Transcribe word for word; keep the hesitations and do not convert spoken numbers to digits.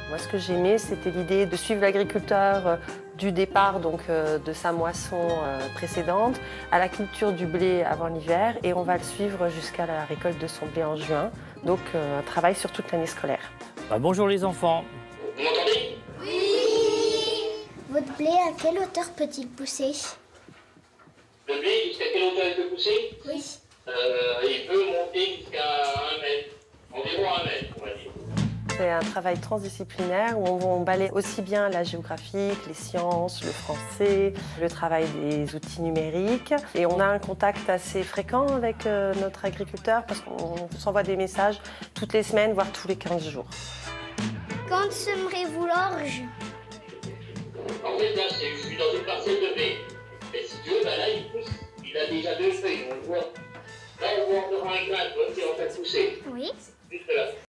Moi, ce que j'aimais, c'était l'idée de suivre l'agriculteur du départ, donc de sa moisson précédente, à la culture du blé avant l'hiver, et on va le suivre jusqu'à la récolte de son blé en juin. Donc, un travail sur toute l'année scolaire. Bah, bonjour les enfants. Vous m'entendez? Oui. Votre blé, à quelle hauteur peut-il pousser? Le blé, jusqu'à quelle hauteur il peut pousser? Oui. Euh, il peut monter jusqu'à un mètre, environ un mètre, on va dire. C'est un travail transdisciplinaire où on balaie aussi bien la géographie, les sciences, le français, le travail des outils numériques. Et on a un contact assez fréquent avec notre agriculteur parce qu'on s'envoie des messages toutes les semaines, voire tous les quinze jours. Quand semerez-vous l'orge? En fait, là, je suis dans une parcelle de blé. Mais si tu veux, ben là, il pousse. Il a déjà deux feuilles, on le voit. Là, on voit encore un grain, tu vois, qui est en train de pousser. Oui. Juste là.